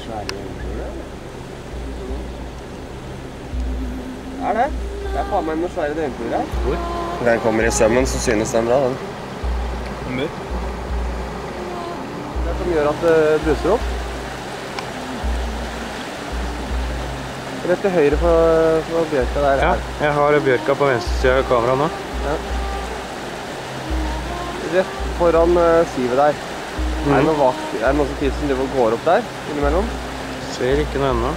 Det? Det faen meg noen svære døgnfluer her. Hvor? Den kommer i sømmen, så synes den bra, den. Mør? Det som gjør at det blusser opp. Rett til høyre på bjørka der. Ja, jeg har bjørka på venstre siden av kameraet nå. Ja. Rett foran sivet der. Er det noe som tid som går opp der, innimellom? Ser ikke noe ennå.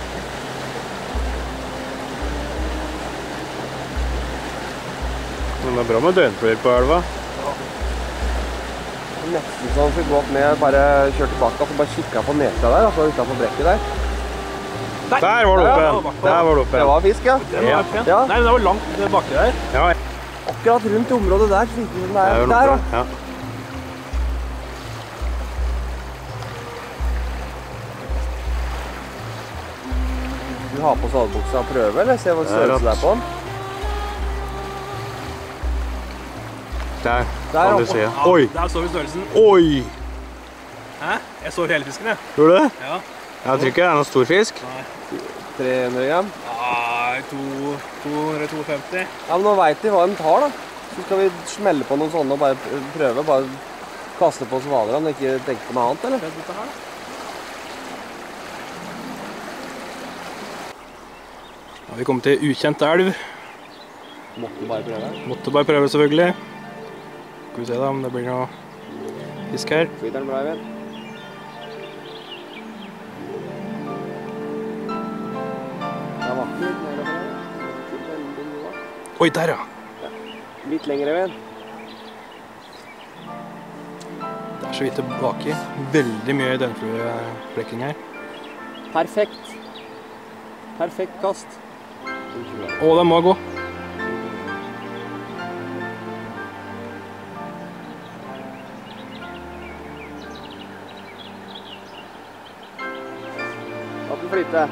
Men det er bra med døgnfluer på elva. Ja. Nesten sånn at vi går opp ned, bare kjør tilbake og bare kikket på nesa der, altså utenfor brekket der. Der var det oppe igjen. Der var det oppe igjen. Det var fisk, ja. Den var pen. Ja. Nei, men det var langt baki der. Ja. Akkurat rundt området der, så ikke den der. Der, da. Ja. Du har på salbuksa og prøve, eller? Se hva størrelse det er på den. Der kan du se. Oi! Der så vi størrelsen. Oi! Hæ? Jeg så hele fisken, jeg. Tror du det? Ja. Jeg tror ikke det er noen stor fisk. Nei. 300 gram? Nei, 200-250. Ja, men nå vet vi hva den tar, da. Så skal vi smelle på noen sånne og bare prøve, bare kaste på svalerne og ikke tenke på noe annet, eller? Dette her, da. Ja, vi kommer til ukjent elv. Måtte bare prøve. Måtte bare prøve, selvfølgelig. Skal vi se da om det blir noe fisk her. Flyter den bra, Eivind? Det var ikke litt mer over her. Oi, der ja! Litt lenger, Eivind. Det er så vidt tilbake. Veldig mye døgnflueblekking her. Perfekt. Perfekt kast. Å, den må gå. La den flyte.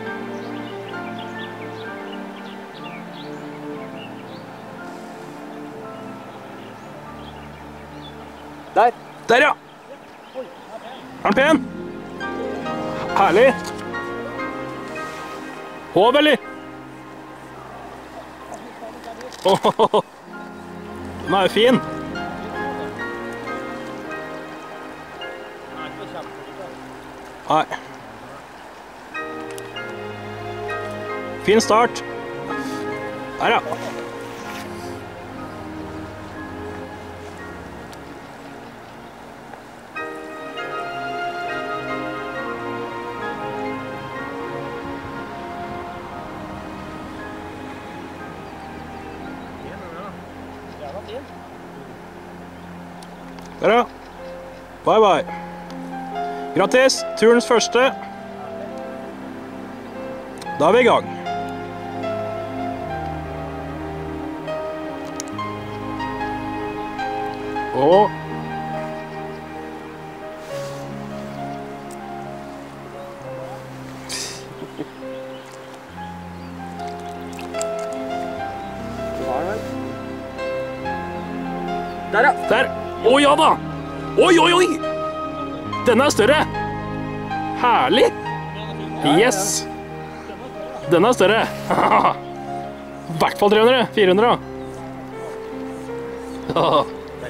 Der. Der ja! Er den pen? Herlig! Håv, eller? Åh, den er jo fin. Nei. Fin start. Der ja. Der ja. Bye bye. Grattis, turens første. Da er vi i gang. Og Der ja. der. Å ja da! Oi, oi, oi! Denne er større. Herlig. Yes. Denne er større. I hvert fall 300. 400 da. Ja.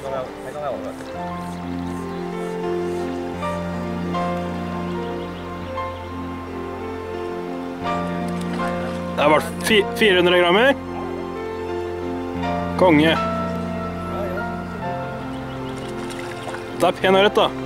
Det har vært 400 grammer. Konge. Det er pen ørret da.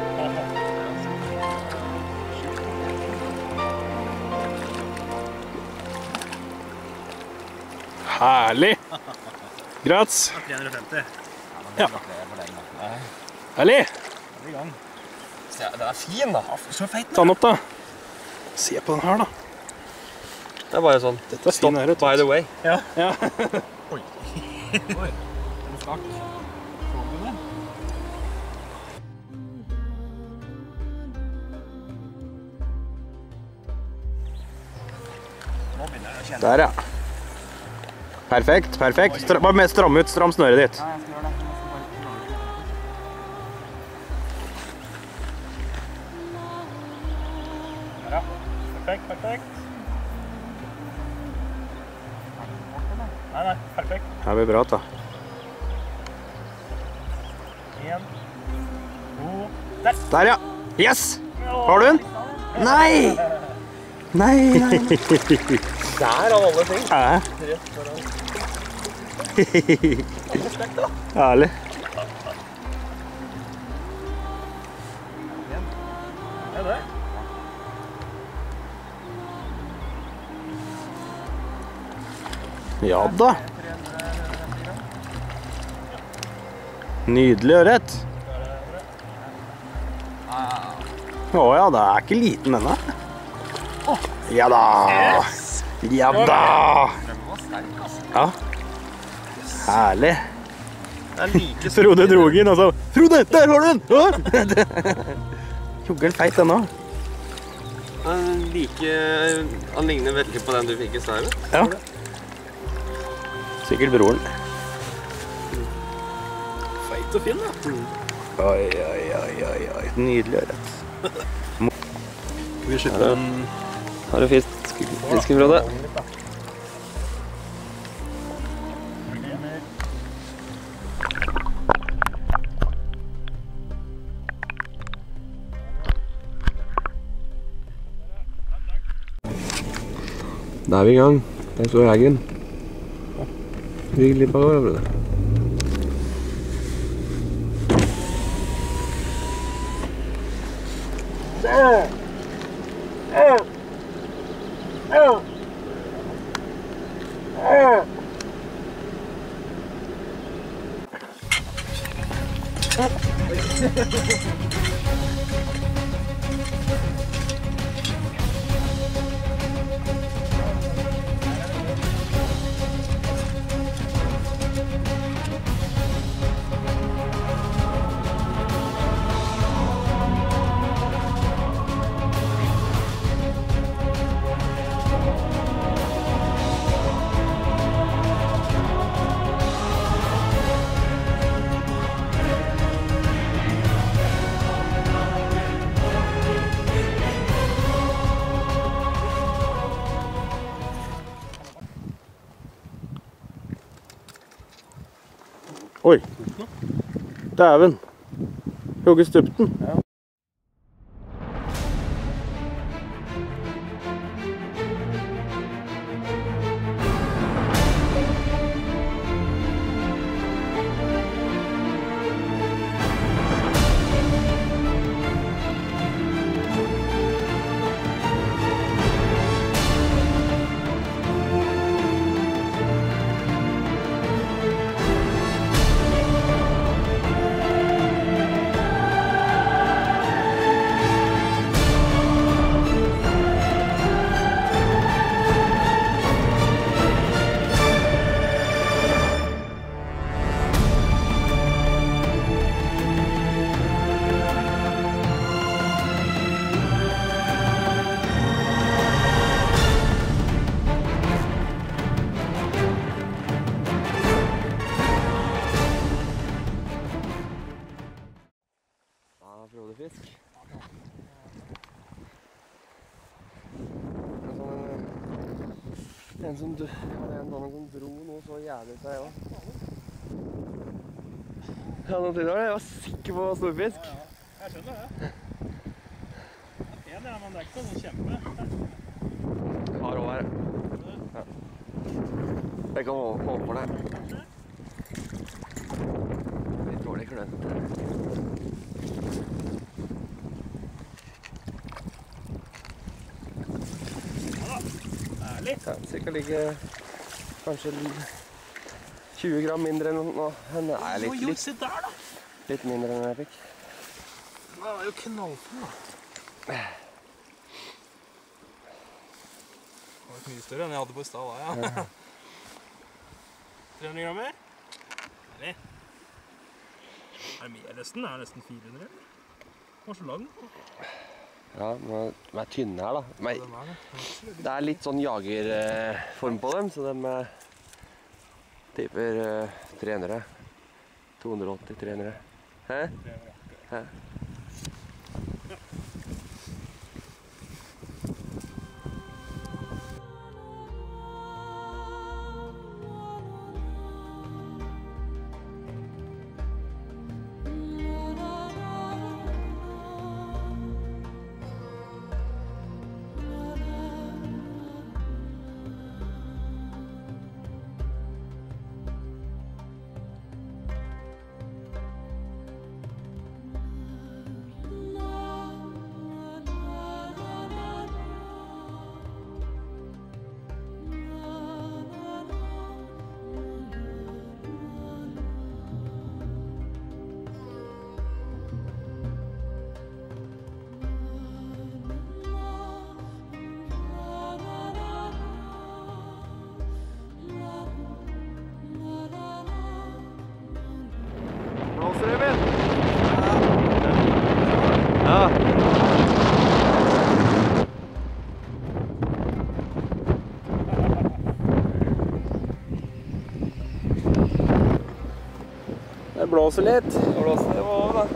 Herlig. Grats. 350. Ja. Herlig. Den er fin, da. Så feit. Ta den opp da. Se på den her da. Det er bare sånn. Dette er fin ørret. By the way. Ja. Oi. Oi. Start. Der ja. Perfekt, perfekt. Bare stram ut, stram snøret ditt. Ja, jeg skal gjøre det. Ja, perfekt, perfekt. Nei, perfekt. Her blir bra, da. 1, 2, der! Der, ja! Yes! Har du den? Nei! Nei, nei, nei. Der av alle ting. Ja. Rett foran. Herlig. Er det? Ja da. Nydelig ørret. Å ja, det er ikke liten denne. Ja da. Ja da. Ja. Herlig. Det er like Frode drog inn og så Frode, der har du den! Joggen feit denne. Han ligner veldig på den du fikk i stad. Ja. Sikkert broren. Feit og fin, da. Oi, oi, oi, oi, oi. Nydelig ørret. Vi skyter en... Har du fisken, Frode? Da er vi i gang. Der står jegeren. Rygg litt bakover, Frode. Oi. Dæven. Jogge stupten. Frodefisk. En som dro noe så jævlig seg også. Ja, nå trodde jeg var sikker på storfisk. Ja, jeg skjønner det. Det er pen, ja, men det er ikke sånn kjempe. Har også her. Ja. Jeg kan holde for det. Litt dårlig klønt. Ja, cirka like kanskje 20 gram mindre enn nå. Nei, litt, Se der, da! litt mindre enn jeg fikk. Den var jo knallfull, da. Det var mye større enn jeg hadde på i stad, da, ja. 300 grammer. Herlig. Er det mer nesten? Det er nesten 400, eller? Den var så lang. Ja, de er tynne her, da. Men det er litt sånn jagerform på dem, så de tipper 300. 280, 300. Hæ? Hæ? blåser litt. Det blåser over, da.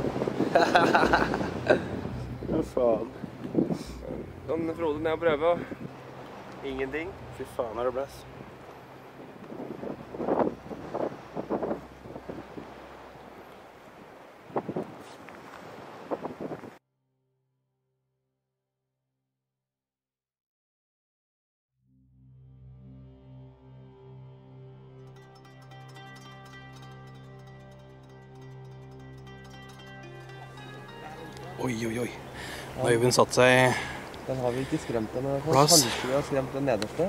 Hva faen? Kan Frode ned og prøve. Ingenting. Fy faen, er det blæs. Oi, oi, oi. Nå har Øyvind satt seg... Den har vi ikke skremt den. Plass. Kanskje vi har skremt den nederste.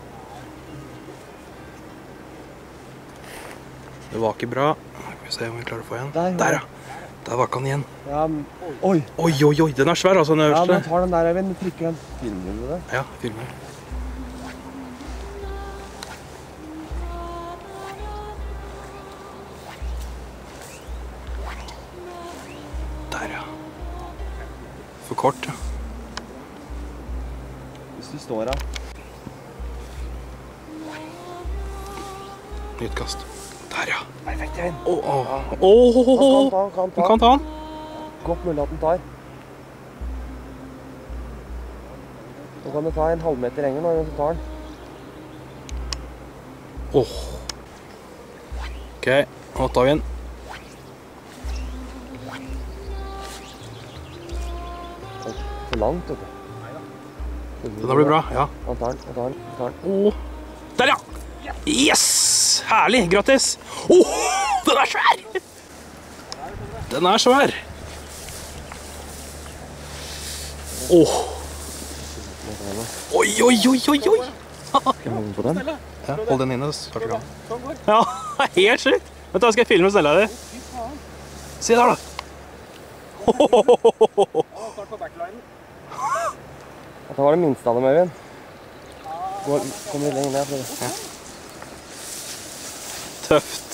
Det var ikke bra. Skal vi se om vi klarer å få igjen. Der, ja. Der var ikke han igjen. Ja, oi. Oi, oi, oi. Den er svær, altså, den Ja, øverste. men tar den der, Øyvind. Trykker den. Filmer du det? Ja, filmer. Der, ja. For kort, ja. Hvis du står her. Nytt kast. Der, ja. Perfekt, Øyvind. Du kan ta han. Godt mulig at den tar. Nå kan du ta en halvmeter lenger når du tar den. Ok, nå tar vi den. For langt, vet du. Den blir bra, ja. Han tar den. Der, ja! Yes! Herlig, grattis! Den er svær! Den er svær! Oi, oi, oi, oi, oi! Skal jeg holde på den? Ja, hold den inne, så starter du an. Ja, helt sykt! Vent da, skal jeg filme Stella di. Se der da! Dette var det minste av dem, Øyvind. Kom litt lenger ned, prøv. Ja. Tøft.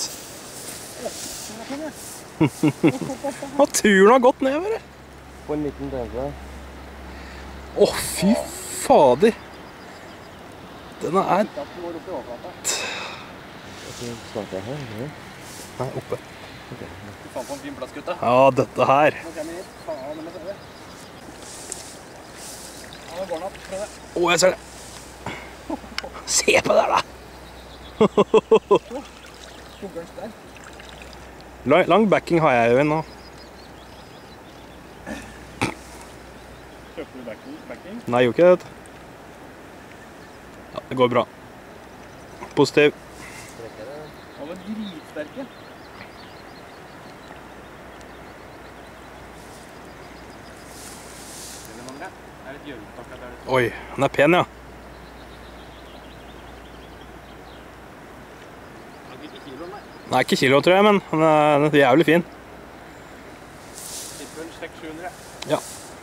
Turen har gått nedover. På en liten døve. Fy fader. Denne er... Starter jeg her? Nei, oppe. Du fant på en fin plass, gutta. Ja, dette her. Jeg ser det. Se på det da. Lang backing har jeg jo nå. Kjøper du backing? Nei, jeg gjorde ikke det. Ja, det går bra. Positiv. Han var dritsterke. Oi, den er pen, ja. Nei, ikke kilo, tror jeg, men den er jævlig fin. Ja.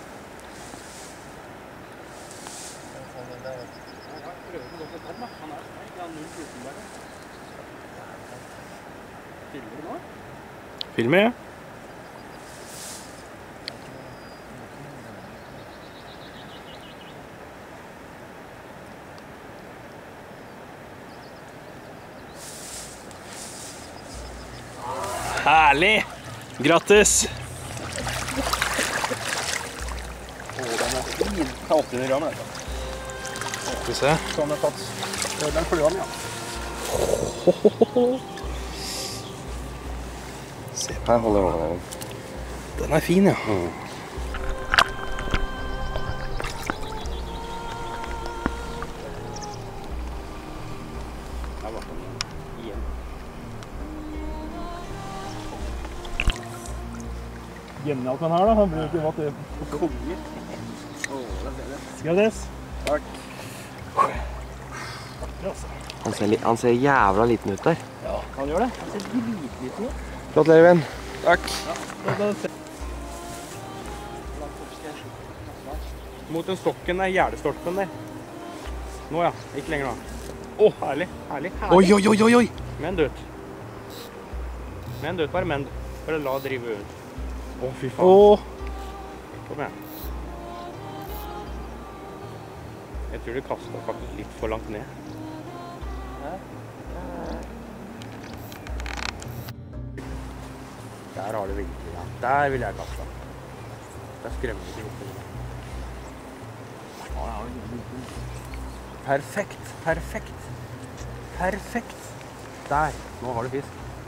Filmer, ja. Herlig! Grattis! Den er fin. Ta 800 gram, dette. Skal vi se. Sånn er tatt. Den flyvann, ja. Se på. Her holder jeg den. Den er fin, ja. Genialt han her da, han bruker hva til konger. Grattis. Takk. Altså. Han ser jævla liten ut der. Ja, han gjør det. Han ser dritliten ut. Gratulerer, Øyvind. Takk. Mot den stokken er gjerdestolpen der. Nå ja, ikke lenger nå. Herlig, herlig, herlig. Oi, oi, oi, oi, oi. Men dødt. Men dødt, bare men. Bare la drive ut. Fy faen. Kom igjen. Jeg tror det kastet faktisk litt for langt ned. Der har du virkelig, ja. Der vil jeg kaste. Der skremmer du ikke opp. Perfekt, perfekt. Perfekt. Der, nå har du fisk.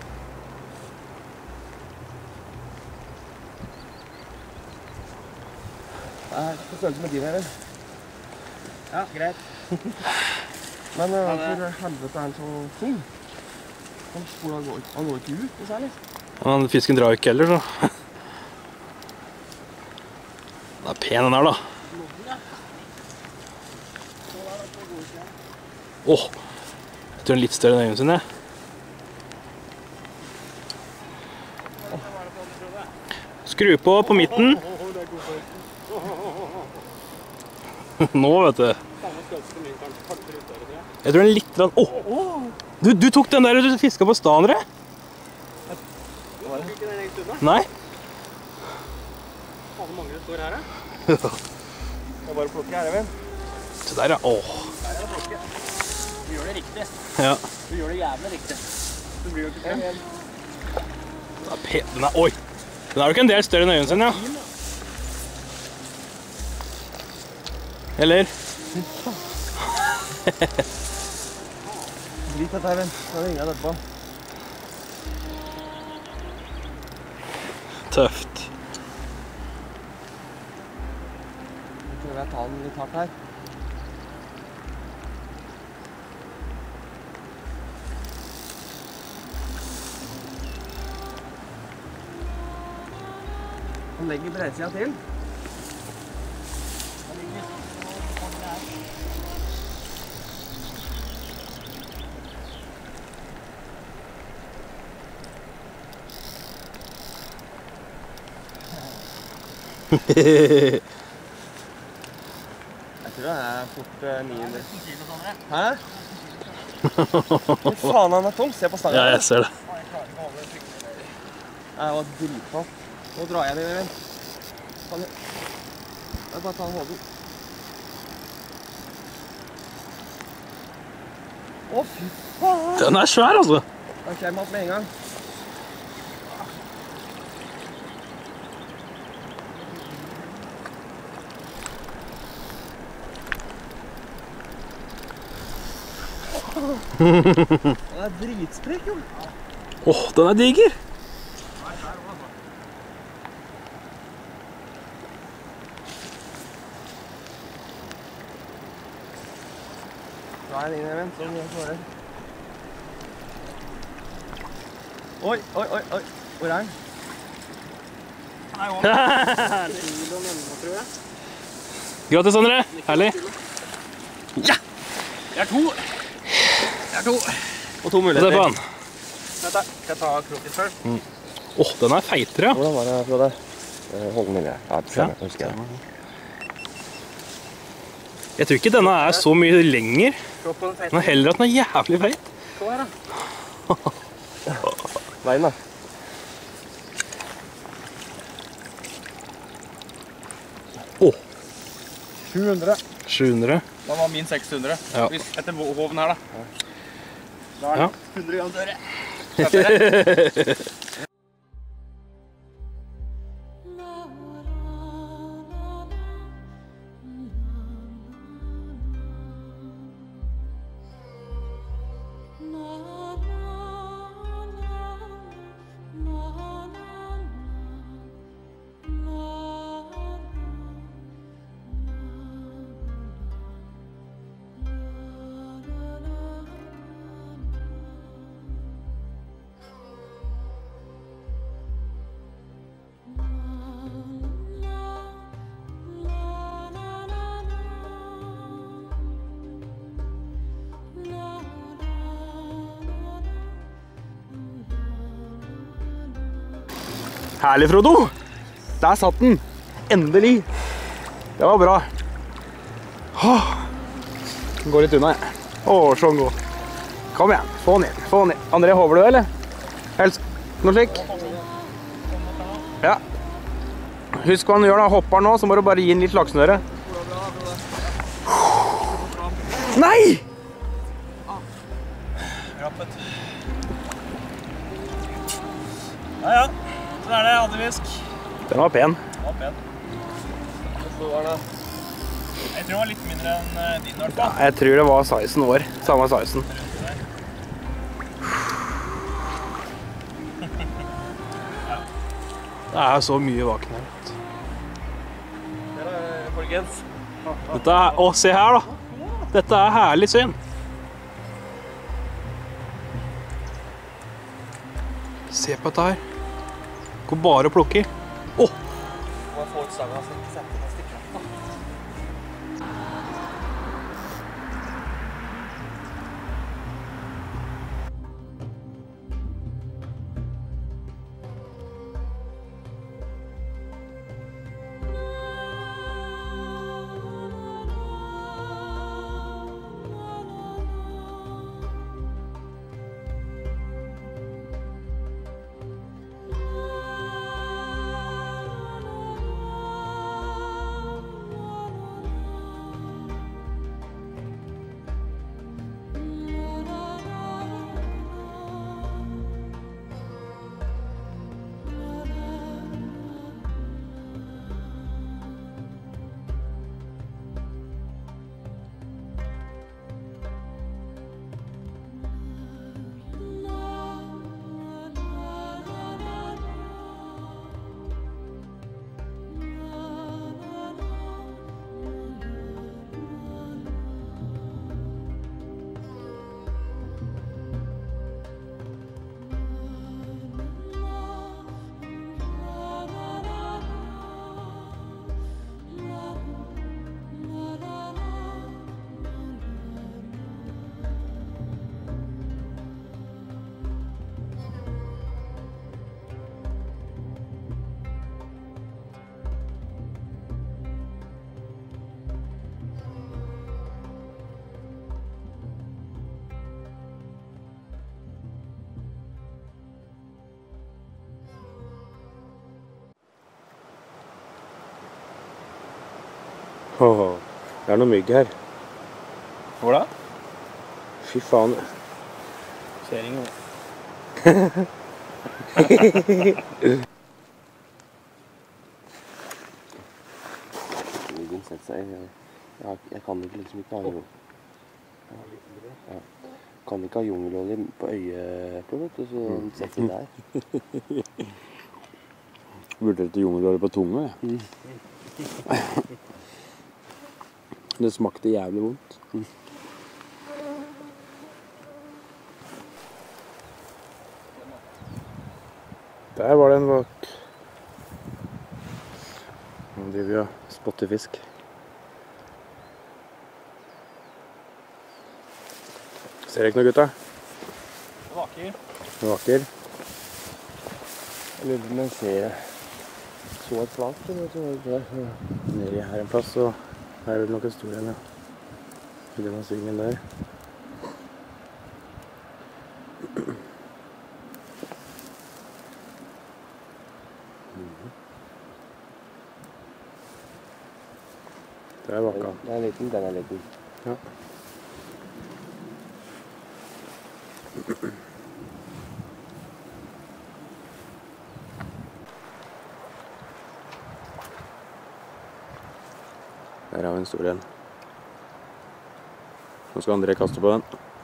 Det er på størrelse med din her. Ja, greit. Men for helvete er han så tung. Han går ikke ut, det særlig. Men fisken drar jo ikke heller, så. Den er pen den her, da. Åh, jeg tror den er litt større enn øynene sine. Skru på midten. Nå, vet du. Jeg tror den er litt... Åh! Du tok den der og du fisket på stanere? Nei? Faen, mange det står her, da. Det er bare å plukke her, Even. Se der, ja. Åh. Der er det flokke. Du gjør det riktig. Ja. Du gjør det jævlig riktig. Du blir jo ikke frem. Den er pen. Den er... Oi! Den er jo ikke en del større enn øynene sine, ja. Eller? Drit dette, Even. Nå ringer jeg etterpå. Tøft. Jeg prøver jeg å ta den litt hardt her. Han legger bredsida til. Jeg tror det er fort 900. Hæ? Fy faen, han er tung. Se på stangen. Ja, jeg ser det. Jeg var dritfall. Nå drar jeg den, Even. Jeg bare tar hodet. Å, fy faen! Den er svær, altså. Den kommer opp med en gang. Den er dritsprek, jo. Åh, den er diger. Da er den inn, Even, sånn jeg svarer. Oi, oi, oi, oi. Hvor er den? Gratis, André. Herlig. Ja! Det er to. Og 2 muligheter. Se på den. Vent da, skal jeg ta krokis først? Åh, den er feitere, ja. Hvordan var det, Frode? Hold den inne. Ja, skjønner, husker jeg. Jeg tror ikke denne er så mye lenger. Se på den feite. Den er heller at den er jævlig feit. Se her, da. Veien, da. Åh, 700. 700. Da var min 600. Ja. Hvis etter hoven her, da. Da er Ja. det 100 gram større. Herlig, Frodo. Der satt den. Endelig. Det var bra. Åh. Går litt unna, jeg. Åh, sånn god. Kom igjen, få den inn, få den inn. André, håper du, eller? Helst noe slik? Ja. Husk hva han gjør da, hopper nå, så må du bare gi den litt laksnøre. Nei! Ja, ja. Så er det haddefisk. Den var pen. Den var pen. Hvor stor var den? Jeg tror den var litt mindre enn din i hvert fall. Ja, jeg tror det var sizen vår. Samme sizen. Det er så mye vaken her. Folkens. Dette er, å, se her da. Dette er herlig syn. Se på dette her. Går bare å plukke. Åh! Må jeg få ut stangen, så ikke sette fast i krafta. Åh, det er noe mygg her. Hvor da? Fy faen. Ser ingen. Myggen setter seg. Jeg kan ikke liksom ikke ha ja. Kan ikke ha jungelolje på øyeeplet, vet du, så setter den der. Vurderte jungelolje på tunga, jeg. Det smakte jævlig vondt. Der var det en vak. Nå driver vi og spotter fisk. Ser dere ikke noe, gutta? Vaker. Vaker. Jeg lurer på om jeg ser så et flak, vet du. Nede her en plass, og her er det noen store igjen, ja. I denne svingen der. Det er vakka. Den er liten, den er liten. Ja. Der har vi en stor en. Nå skal André kaste på den.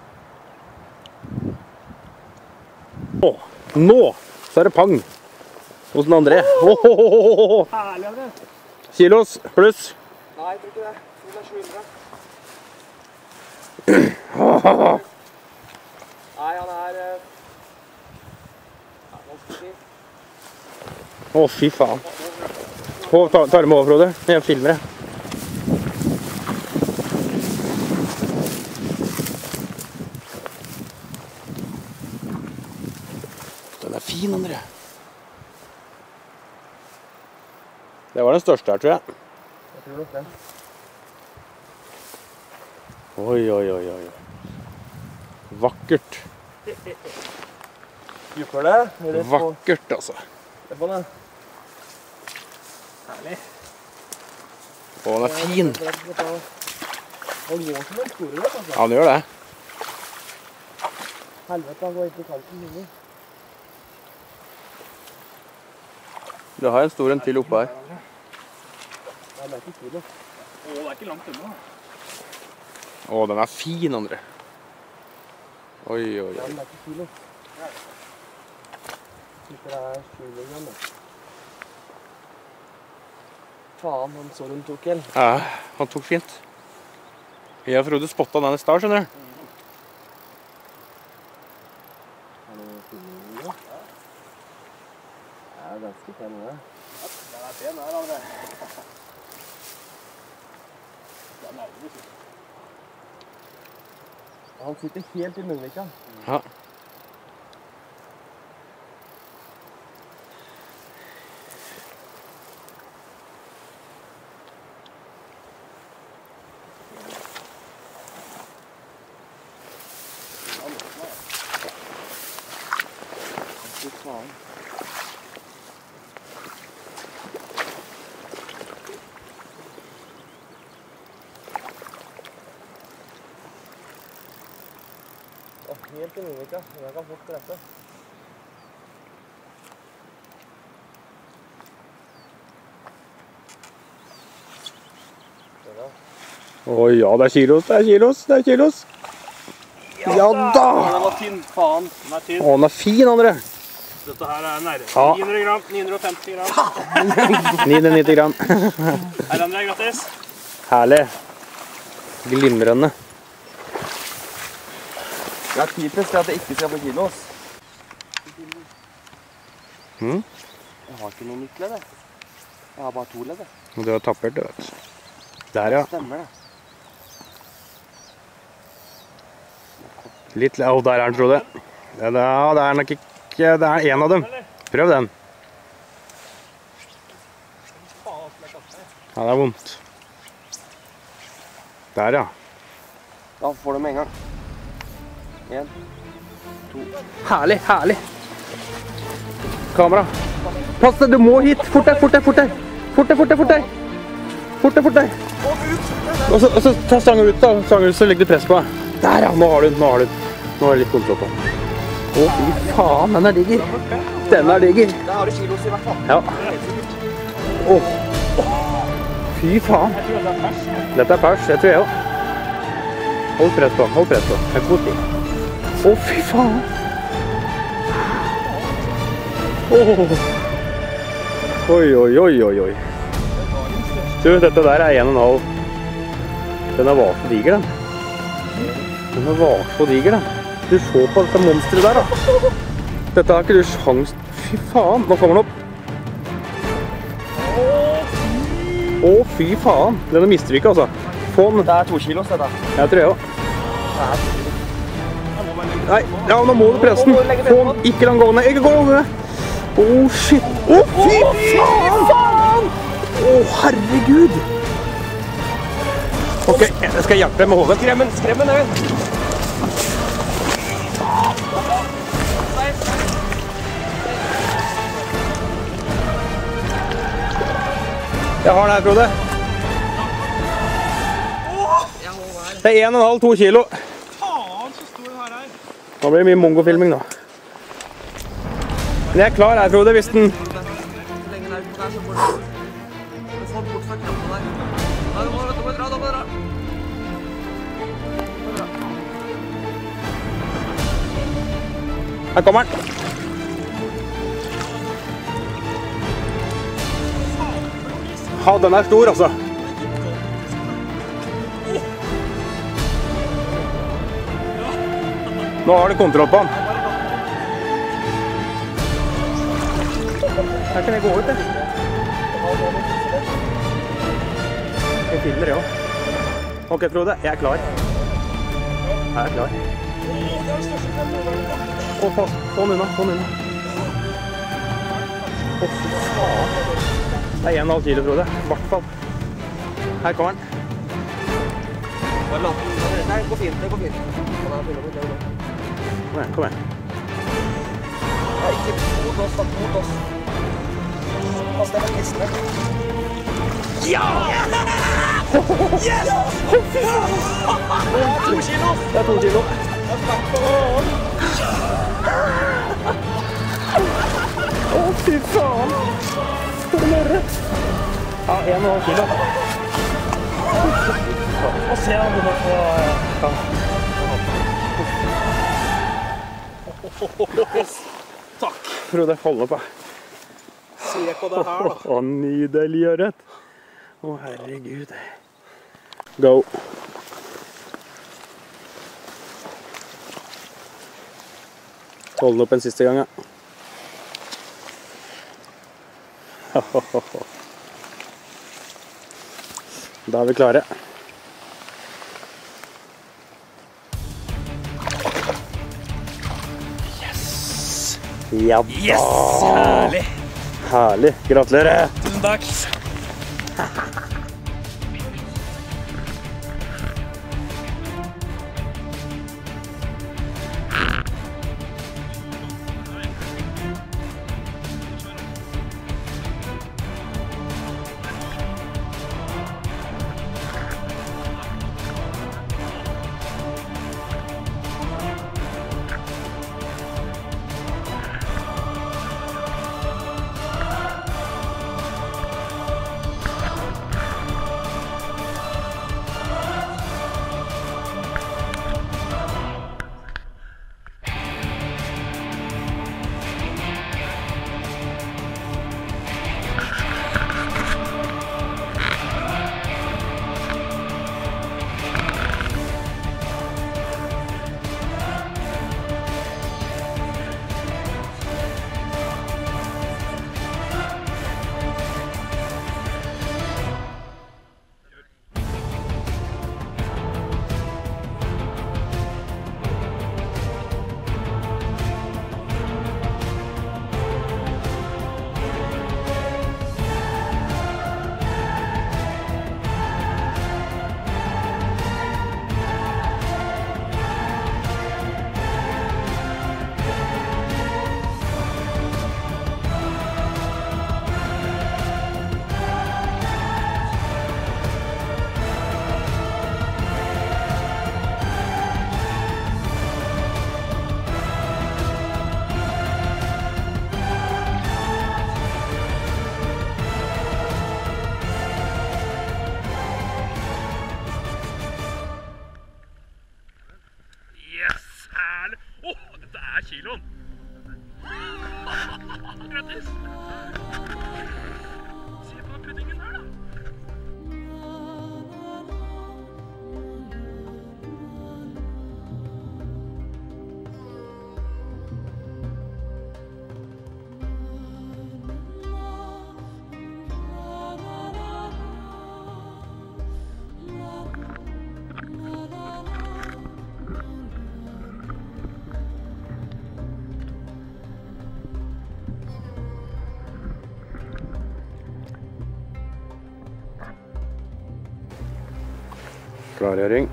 Nå så er det pang hos den André. Herlig av det. Kilos pluss. Nei, jeg tror ikke det. Den er 700. Nei, han er ganske fin. Å, fy faen. Ta dem over, Frode. Jeg filmer det. Den er fin, André. Det var den største her, tror jeg. Jeg tror nok det. Oi, oi, oi, oi. Vakkert. Jupper det. Vakkert, altså. Se på den. Herlig. Å, den er fin. Han går som en store, altså. Ja, den gjør det. Helvete, han går ikke i kanten. Du har en stor en til oppe her. Å, det er ikke langt unna. Å, den er fin, André. Oi, oi, oi. Den er ikke kilo. Det er 7 gram, da. Faen, han så den tok, eller? Ja, han tok fint. Jeg og Frode spottet den i stad, skjønner du. Det er ganske pen, det. Den er pen her, André. Den er jo ikke. Han sitter helt i munnvika. Ja. Fy faen. Helt i munnvika. Jeg kan fort presse. Å ja, det er kilos, det er kilos, det er kilos. Ja da! Den var tynn, faen. Den er tynn. Å, den er fin, André. Dette her er nære. Ja. 900 gram, 950 gram. 990 gram. Her, André, grattis. Herlig. Glimrende. Jeg er typisk til at jeg ikke skal på kilos. Mm. Jeg har ikke noe midtledd, jeg. Jeg har bare 2 ledd, jeg. Du har tappert, du vet. Der, ja. Stemmer det. Litt, å, der er den, Frode. Ja, det er nok ikke, det er en av dem. Prøv den. Ja, det er vondt. Der, ja. Da får du med en gang. 1, 2. Herlig, herlig. Kamera. Pass deg, du må hit. Fort deg, fort deg, fort deg. Fort deg, fort deg, fort deg. Fort deg, fort deg. Og så ta stangen ut da. Stangen ut, så legger du press på deg. Der, ja. Nå har du den, nå har du den. Nå har du litt kontroll på den. Å, fy faen, den er digger. Den er digger. Da har du kilos i hvert fall. Ja. Åh. Fy faen. Dette er pers, det tror jeg også. Hold press på, hold press på. Det er god tid. Å, fy faen. Åh. Oi, oi, oi, oi, oi. Du, dette der er 1,5. Den var så diger, den. Den var så diger, den. Du så på dette monsteret der, da. Dette har ikke du sjans. Fy faen, nå kommer den opp. Å, fy faen. Denne mister vi ikke, altså. Få den. Det er 2 kilos, dette. Jeg tror jeg også. Nei, ja, nå må du presse den. Få den. Ikke la den gå ned. Ikke gå ned. Å, shit. Å, fy faen! Å, herregud. Ok, jeg skal hjelpe deg med hodet. Skremmen, Øyvind. Jeg har den her, Frode. Det er 1,5–2 kilo. Faen, så stor den her er. Nå blir det mye mongofilming da. Men jeg er klar her, Frode, hvis den... Så lenge den er ute der, så får du få bort fra kroppen der. Nei, du må dra, da må du dra. Her kommer den. Ja, den er stor, altså. Nå har du kontroll på den. Her kan jeg gå ut, jeg. Jeg finner det også. Ok, Frode, jeg er klar. Jeg er klar. Å, få den unna, få den unna. Å, fy faen. Det er 1,5 kilo, Frode. I hvert fall. Her kommer den. Nei, det går fint, det går fint. Kom igjen, kom igjen. Nei, ikke mot oss, da, mot oss. Pass deg med listene. Ja! Yes! Å, fy faen! Det er 2 kilo! Det er 2 kilo. Å, fy faen! står det med ørret. Ja, 1,5 kilo. Og se han begynner å få... Takk. Frode, hold på. Se på det her da. Å, nydelig ørret. Å, herregud. Go. Hold den opp en siste gang, ja. Da er vi klare. Yes! Ja da! Yes! Herlig! Herlig! Gratulerer! Tusen takk! Kiloen. Grattis. Se på puddingen her da. Klargjøring.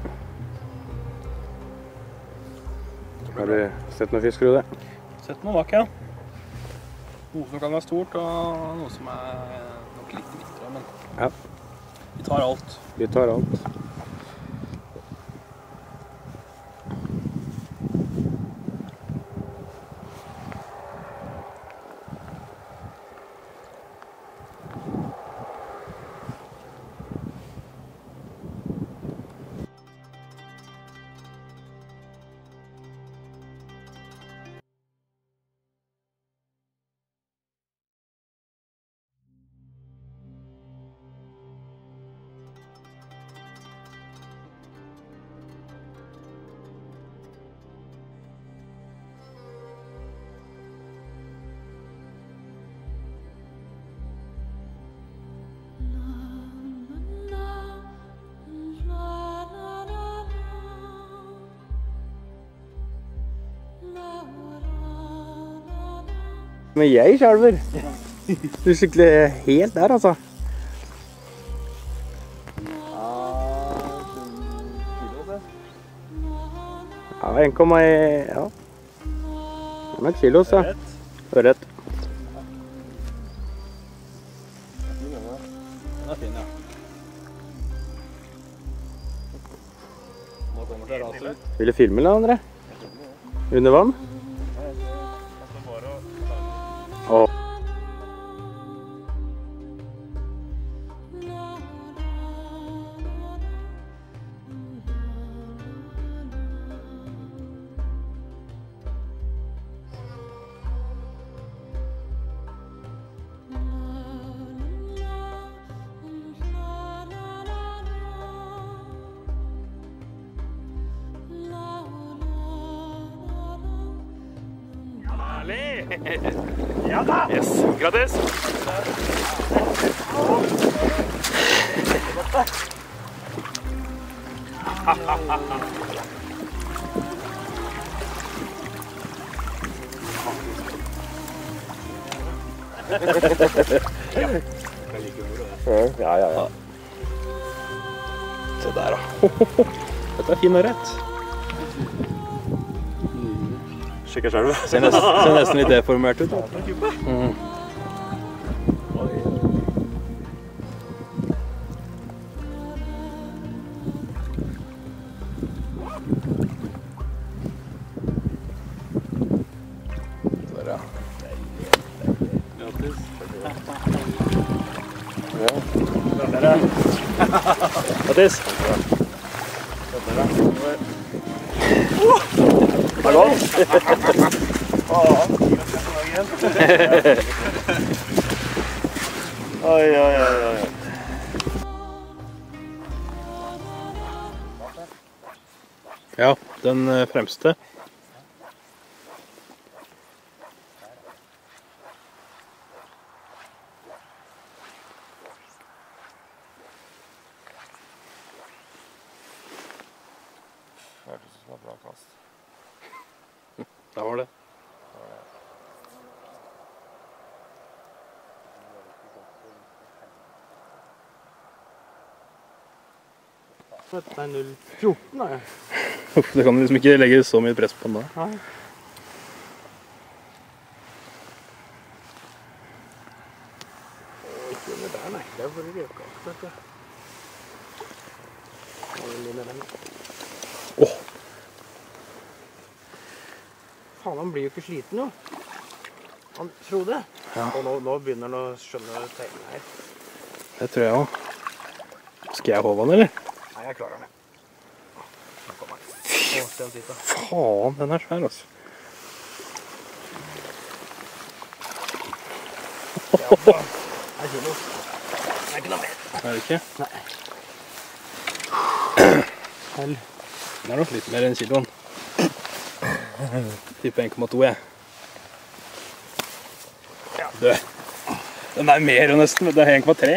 Har du sett noe fisk, Frode? Sett noe bak, ja. Noe som kan være stort, og noe som er nok litt mindre, men ja. Vi tar alt. Vi tar alt. Men jeg skjelver. Du er skikkelig helt der, altså. Ja, 1,1... Ja. Det er nok kilos, ja. Ørret. Den er fin, ja. Nå kommer det raser ut. Vil du filme eller, André? Under vann? Åh. Ja da! Yes, gratis! Ja. Se der da. Dette er fin ørret. Sjekker selv. Ser nesten litt deformert ut. Mm. Der, ja. Grattis. Hallo? Oi. Ja, den fremste. Bra kast. Der var det. Dette er 0,14 da, ja. Det kan liksom ikke legge så mye press på den da. Nei. Ikke under der, nei. Det er bare rødkast, dette. Åh! Faen, han blir jo ikke sliten, jo. Han Frode. Ja. Og nå begynner han å skjønne tegnene her. Det tror jeg også. Skal jeg håve han, eller? Nei, jeg klarer det. Faen, den er svær, altså. Det er kilo. Det er ikke noe mer. Er det ikke? Nei. Den er nok litt mer enn kiloen. Type 1,2, jeg. Du, den er mer nesten, det er 1,3.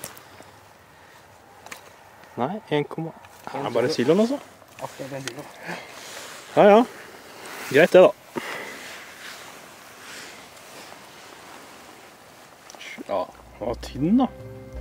Nei, 1,... Det er bare kiloen, altså. Akkurat en kilo. Ja. Greit det, da. Ja, den var tynn, da.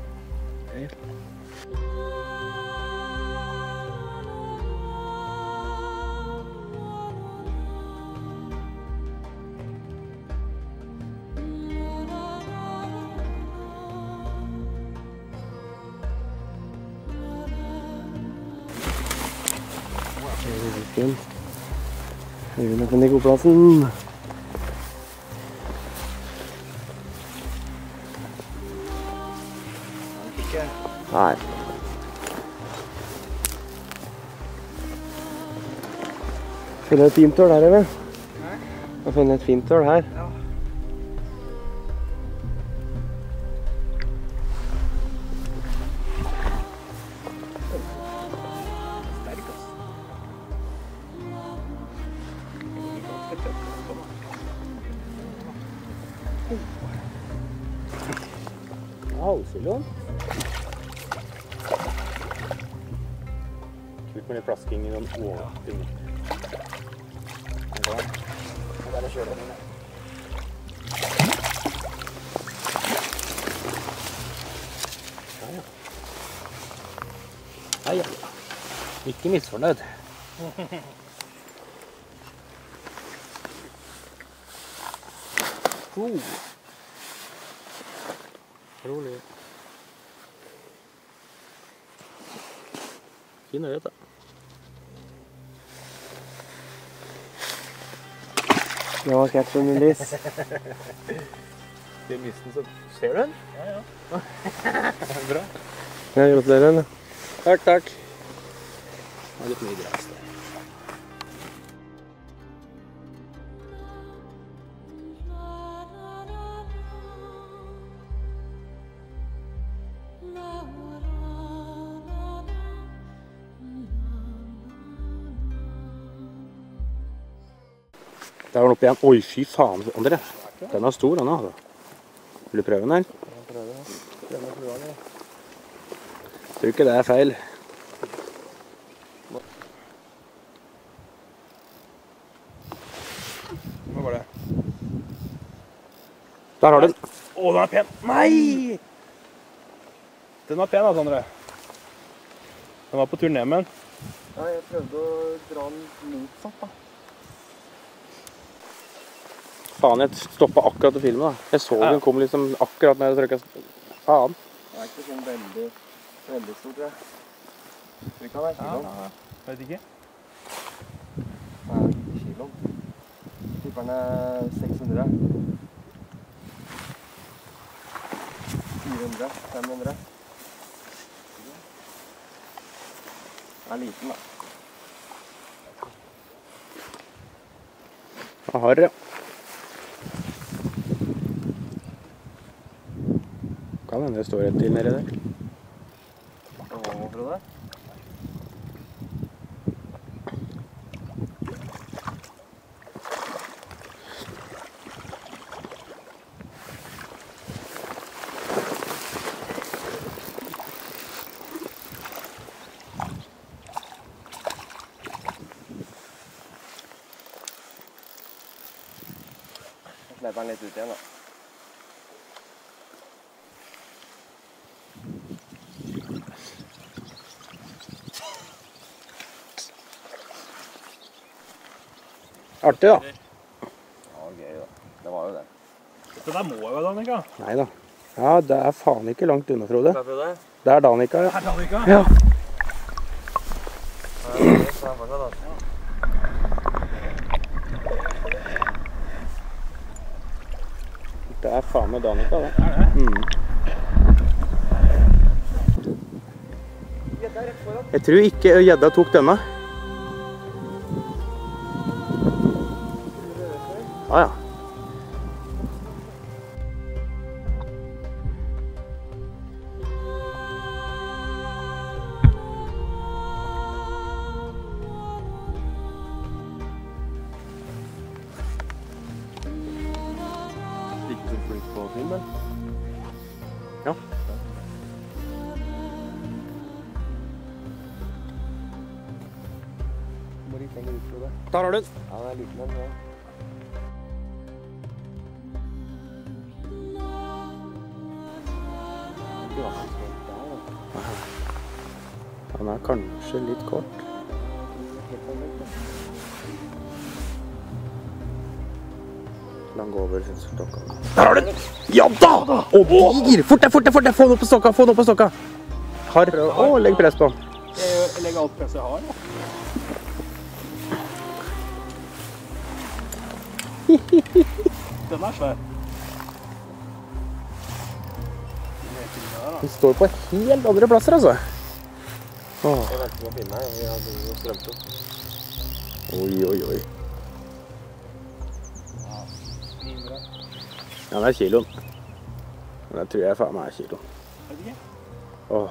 Øyvind er på Nico-plassen. Nei. Funnet et fint tøl her, eller? Jeg har funnet et fint tøl her. Ja. Halvkiloen. Litt mer plasking i den åpningen. Bare kjør den inn. Nei, ja. Ikke misfornøyd. Rolig. Fin ørret, da. Det var sketsj om min lis. Til misten, så ser du den? Ja. Bra. Ja, gratulerer. Takk. Det er litt mye gras der. Der var den oppe igjen. Oi, fy faen, André. Den er stor, den altså. Vil du prøve den her? Tror ikke det er feil. Hva var det? Der har du den. Å, den er pen. Nei! Den var pen, altså, André. Den var på tur ned med den. Ja, jeg prøvde å dra den motsatt, da. Faen, jeg stoppet akkurat å filme da. Jeg så den kom liksom akkurat når jeg trykket. Faen. Det er ikke sånn veldig stor, tror jeg. Tror ikke han er kilo. Vet ikke. Nei, ikke kilo. Tipper den er 600. 400, 500. Den er liten, da. Jeg har det, ja. Kan hende det står et til nede der. Hvorfor det? Jeg slipper den litt ut igjen, da. Artig da. Ja, gøy da. Det var jo det. Det der må jo være Danica. Neida. Ja, det er faen ikke langt unna, Frode. Hva er det? Det er Danica, ja. Her Danica? Ja. Ja, det er fortsatt, altså. Det er faen med Danica, da. Er det? Jeg tror ikke gjedda tok denne. Ja, ja. Litt for flink på film, men. Ja. Må litt lenger ut for det. Der har du den. Ja, det er liten, men ja. Han er kanskje litt kort. La han gå over stokka. Der har du den! Ja da! Å, diger! Fort deg, fort deg, fort deg! Få den opp på stokka, få den opp på stokka! Har. Å, legg press på den. Jeg legger alt presset jeg har, da. Den er svær. Den står på helt andre plasser, altså. Åh. Jeg venter på å finne her. Vi har noe strømte. Oi, oi, oi. Ja, det er kiloen. Men det tror jeg faen meg er kiloen. Vet ikke. Åh.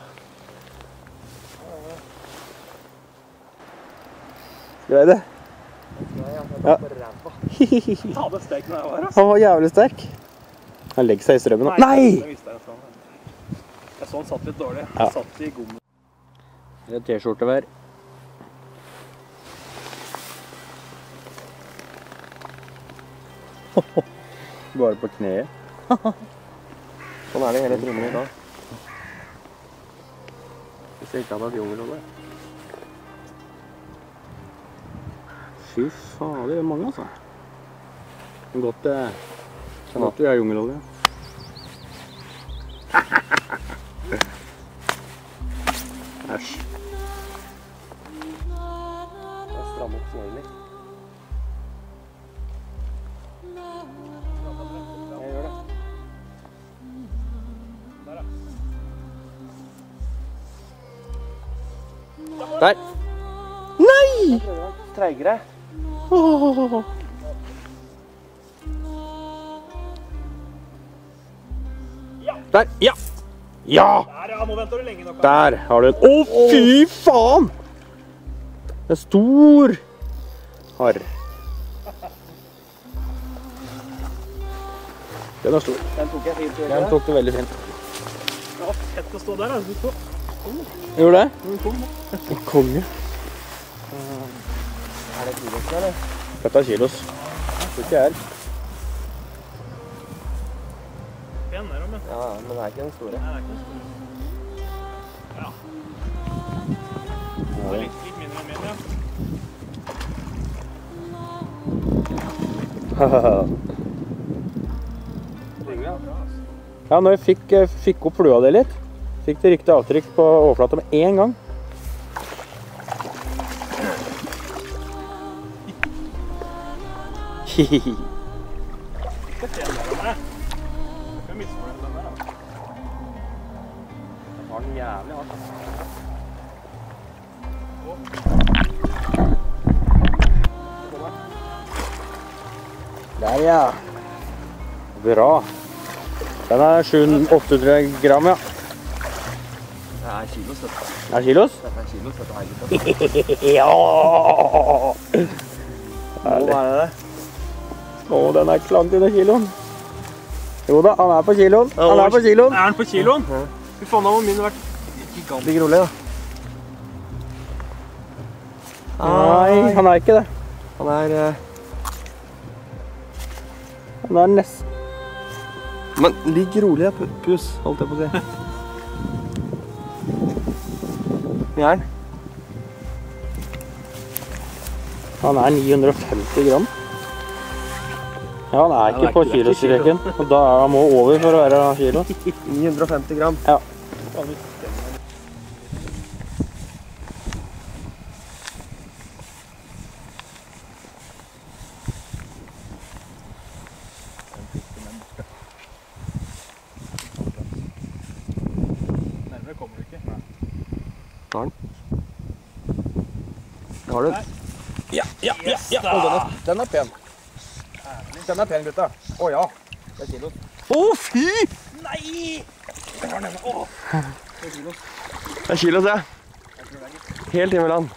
Skal jeg det? Ja. Ta det steken jeg var, altså. Han var jævlig sterk. Han legger seg i strømmen nå. Det Nei! visste jeg sånn. Jeg så han satt litt dårlig. Ja. Han satt i gommen. Det er t-skjortevær. Bare på kneet. Sånn er det hele trimmen i dag. Hvis jeg ikke hadde hatt jungelolje. Fy faen, det er mange, altså. Men godt du har jungelolje. Æsj. Jeg strammer opp snøren litt. Jeg gjør det. Der. Nei! Jeg prøver å være treigere. Åh. Der, ja! Ja! Der, ja. Nå venter du lenge nok. Der har du en. Å, fy faen! Det er stor harr. Den er stor. Den tok jeg fint. Den tok du veldig fint. Det var fett å stå der, altså. Gjorde det? Kom. Konge. Er det kilos, eller? Dette er kilos. Tror ikke jeg er. Pen der, men. Ja, men det er ikke den store. Nei, det er ikke den store. Ja. Det er litt mindre enn min, ja. Ja, når jeg fikk opp flua det litt, fikk det riktig avtrykk på overflata med en gang. Hihihi. Ikke pen der, men. Du kan misfornøye den der, da. Jeg har den jævlig hardt. Der, ja. Bra. Den er 700-800 gram, ja. Det er kilos, dette. Er det kilos? Dette er kilos, dette er gutta. Ja! Hva er det? Å, den er ikke langt under kiloen. Jo da, han er på kiloen. Han er på kiloen. Er den på kiloen? Fy faen, da må min vært gigant. Ligger rolig, da. Nei, han er ikke det. Han er... Han er nesten... Men ligg rolig, pus, holdt jeg på å si. Gjern. Han er 950 gram. Ja, han er ikke på kilostreken. Og da er han må over for å være kilo. 950 gram. Ja. Nærmere kommer du ikke. Har den? Har du den? Ja. Den er pen. Den er pen, gutta. Å ja. Det er kilo. Å, fy! Nei! Det er kilos, ja. Helt i Milan.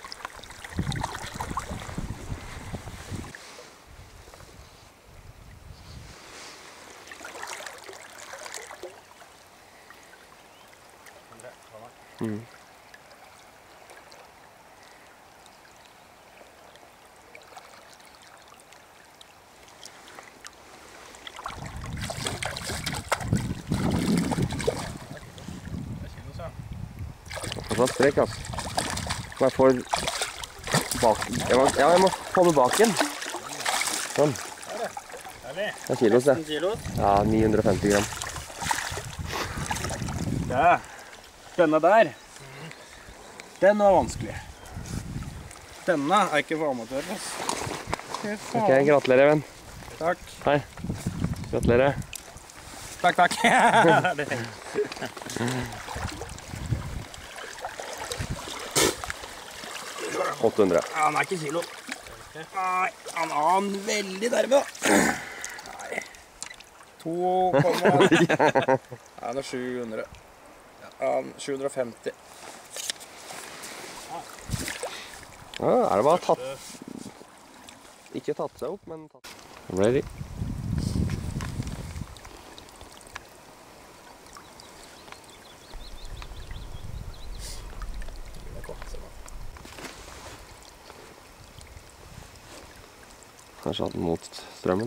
Det var strekk, altså. Må jeg få bak... Jeg må få det bak igjen. Sånn. Det er kilos, det. Ja, 950 gram. Ja. Denne der. Den var vanskelig. Denne er ikke for amatører, altså. Ok, gratulerer, venn. Takk. Hei. Gratulerer. Takk. Det tenkte jeg. 800. Han er ikke kilo. Nei, han har en veldig nærme. Nei. 2, han er 700. 750. Ja, er det bare tatt... Ikke tatt seg opp, men tatt... Det ble det. Kanskje hatt den mot strømmen.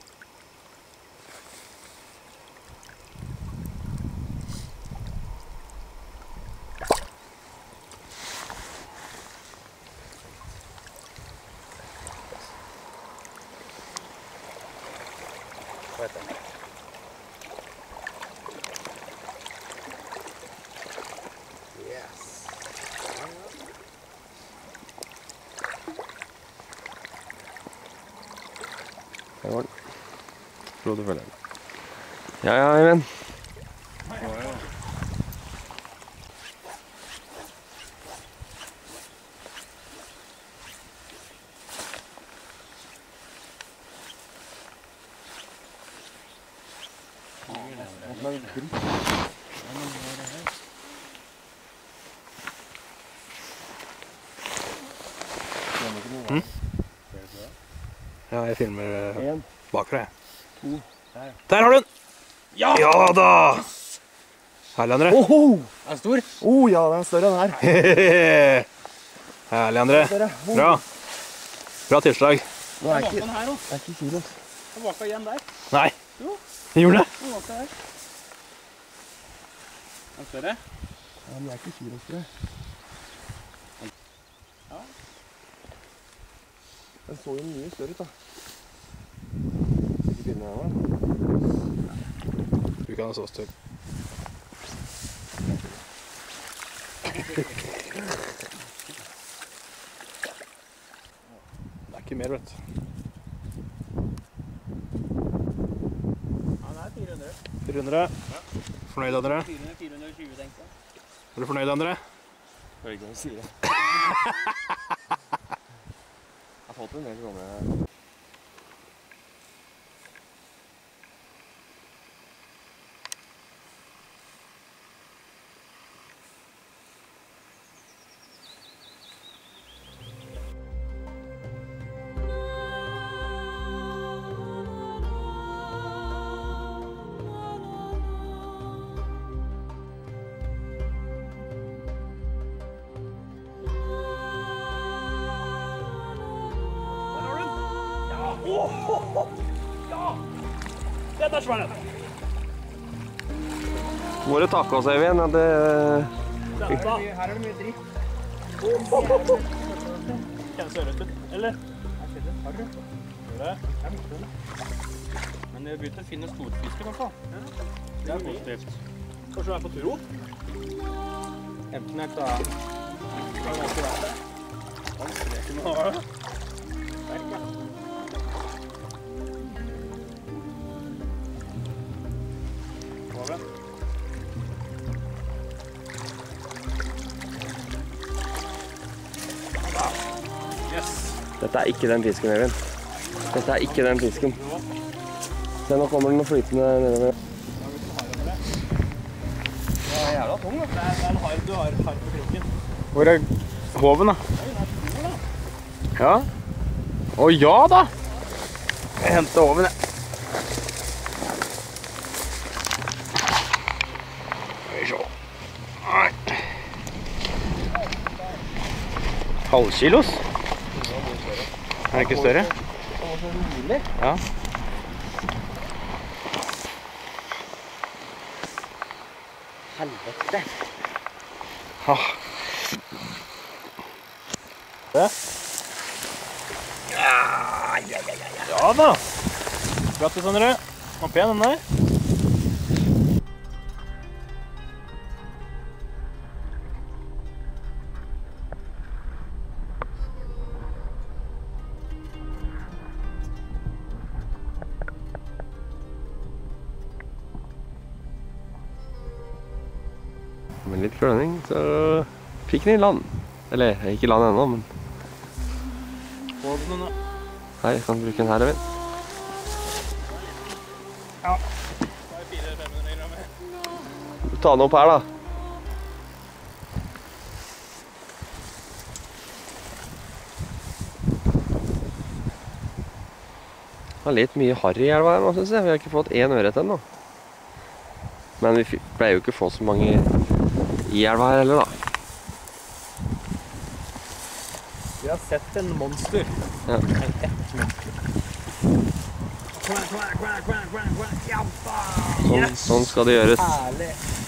Det var den. Tror du følger den. Ja, Eivind. Ja, jeg filmer bakfra, jeg. 2. Der har du den! Ja da! Herlig, André. Er den stor? Ja, den er større enn her. Herlig, André. Bra. Bra tilslag. Nå er ikke kilos. Den vaka igjen der. Nei. Den gjorde det. Den vaka der. Den større? Ja, den er ikke kilos, tror jeg. Ja. Den så jo mye større ut, da. Ikke begynner her, da. Du kan ha så større. Det er ikke mer, vet du. Ja, den er 400. 400. Fornøyd, André? 420, tenkte jeg. Er du fornøyd, André? Hører ikke hva du sier det. Jeg har fått en del kroner. Ja! Den er svær, den. Må du takke oss, Eivind, at det... Her er det mye dritt. Kjennes ørret ut, eller? Jeg ser det. Har du? Gjør det? Men det begynte å finne storfisk i hvert fall. Det er positivt. Kanskje du er på tur opp? Enten et av... Det har alltid vært det. Det er ikke noe av det. Sterk, ja. Hva er det? Yes. Dette er ikke den fisken, Eivind. Dette er ikke den fisken. Se, nå kommer den og flytende nedover. Det er jævla tung, da. Det er en harp du har på kroken. Hvor er hoven, da? Ja. Å ja da! Jeg henter hoven, jeg. Skal vi se. Nei. Halvkilos? Er den ikke større? Ja. Helvete! Ah. Det? Ja da! Grattis, André. Var pen den der. Med litt kløning, så fikk den i land. Eller, ikke i land ennå, men... Hoven den da. Her, jeg kan bruke den her, Eivind. Ja. Det er 400-500 grammer. Du tar den opp her, da. Det var litt mye harry i elva her nå, synes jeg. Vi har ikke fått 1 ørret ennå. Men vi pleier jo ikke å få så mange i elva her heller, da. Vi har sett en monster. Ja. Sånn skal det gjøres. Herlig.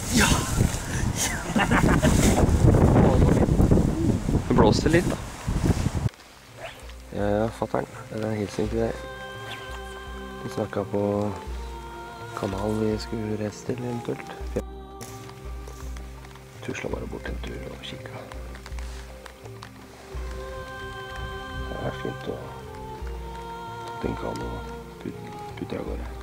Det blåste litt, da. Ja, fatteren. Det er en hilsning til deg. Vi snakket på kanalen vi skulle reise til, eventuelt. Tusla bare bort en tur og kikket. Det er fint å ta en kan og putte av gårde.